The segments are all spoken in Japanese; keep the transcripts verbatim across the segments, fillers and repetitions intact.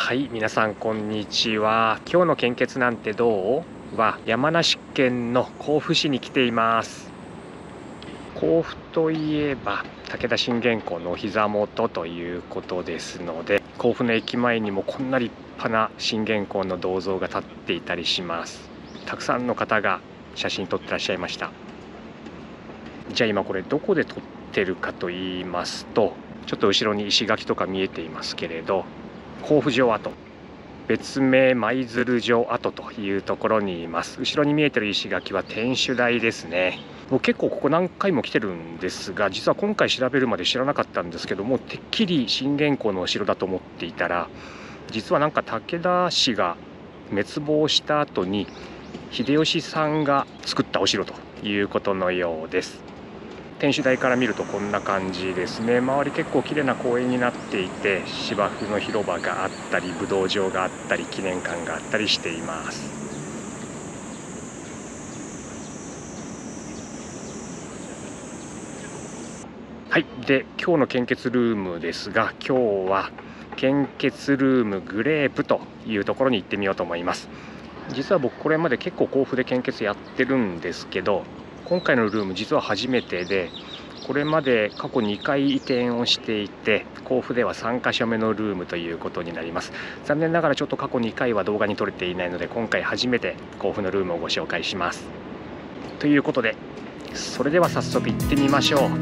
はい、皆さんこんにちは。今日の献血なんてどうは山梨県の甲府市に来ています。甲府といえば武田信玄公のお膝元ということですので、甲府の駅前にもこんな立派な信玄公の銅像が立っていたりします。たくさんの方が写真撮ってらっしゃいました。じゃあ今これどこで撮ってるかと言いますと、ちょっと後ろに石垣とか見えていますけれど、甲府城跡、別名舞鶴城跡というところにいます。後ろに見えてる石垣は天守台ですね。僕結構ここ何回も来てるんですが、実は今回調べるまで知らなかったんですけども、てっきり信玄公のお城だと思っていたら、実はなんか武田氏が滅亡した後に秀吉さんが作ったお城ということのようです。天守台から見るとこんな感じですね。周り結構綺麗な公園になっていて、芝生の広場があったり、武道場があったり、記念館があったりしています。はい、で今日の献血ルームですが、今日は献血ルームグレープというところに行ってみようと思います。実は僕これまで結構甲府で献血やってるんですけど、今回のルーム実は初めてで、これまで過去にかい移転をしていて、甲府ではさんかしょめのルームということになります。残念ながらちょっと過去にかいは動画に撮れていないので、今回初めて甲府のルームをご紹介します。ということで、それでは早速行ってみましょう。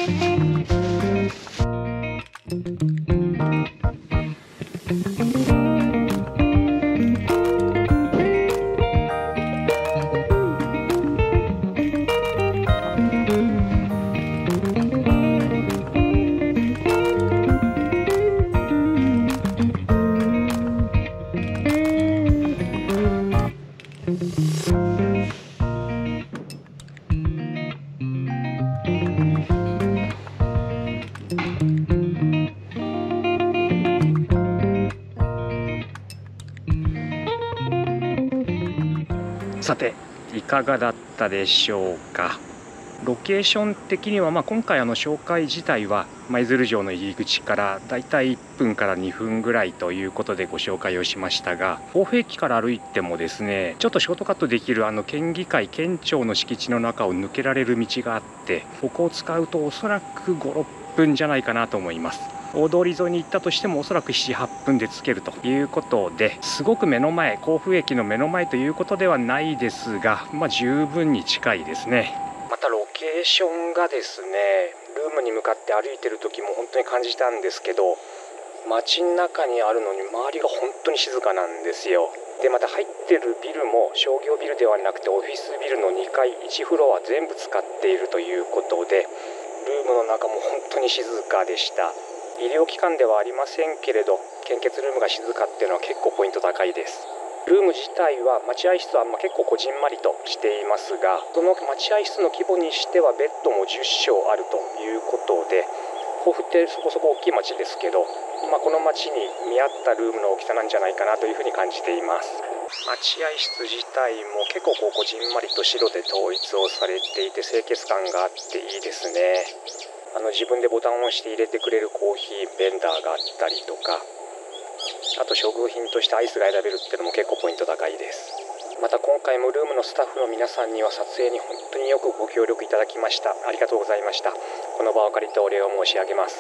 さていかがだったでしょうか。ロケーション的には、まあ、今回あの紹介自体は舞鶴城の入り口からだいたいいっぷんからにふんぐらいということでご紹介をしましたが、甲府駅から歩いてもですね、ちょっとショートカットできるあの県議会県庁の敷地の中を抜けられる道があって、ここを使うとおそらくご、ろっぷんじゃないかなと思います。大通り沿いに行ったとしてもおそらくなな、はっぷんで着けるということで、すごく目の前、甲府駅の目の前ということではないですが、まあ、十分に近いですね。またロケーションがですね、ルームに向かって歩いてる時も本当に感じたんですけど、街の中にあるのに周りが本当に静かなんですよ。でまた入ってるビルも商業ビルではなくてオフィスビルのにかいいちフロア全部使っているということで、ルームの中も本当に静かでした。医療機関ではありませんけれど、献血ルームが静かっていうのは結構ポイント高いです。ルーム自体は待合室はまあ結構こじんまりとしていますが、その待合室の規模にしてはベッドもじゅっしょうあるということで、甲府ってそこそこ大きい町ですけど、まあ、この町に見合ったルームの大きさなんじゃないかなというふうに感じています。待合室自体も結構こうこじんまりと白で統一をされていて清潔感があっていいですね。あの自分でボタンを押して入れてくれるコーヒーベンダーがあったりとか、あと食品としてアイスが選べるっていうのも結構ポイント高いです。また今回もルームのスタッフの皆さんには撮影に本当によくご協力いただきました。ありがとうございました。この場を借りてお礼を申し上げます。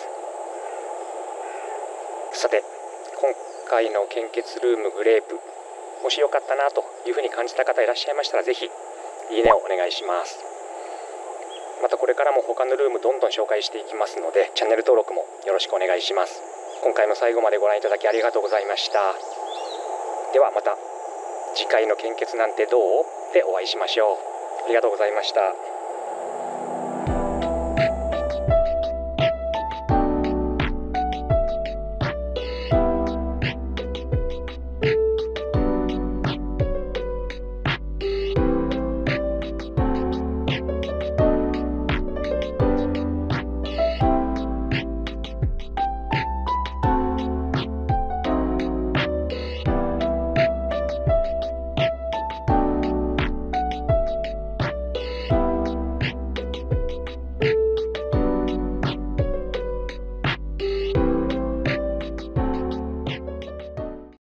さて、今回の献血ルームグレープ、もしよかったなというふうに感じた方いらっしゃいましたら、ぜひいいねをお願いします。またこれからも他のルームどんどん紹介していきますので、チャンネル登録もよろしくお願いします。今回も最後までご覧いただきありがとうございました。ではまた次回の献血なんてどうでお会いしましょう。ありがとうございました。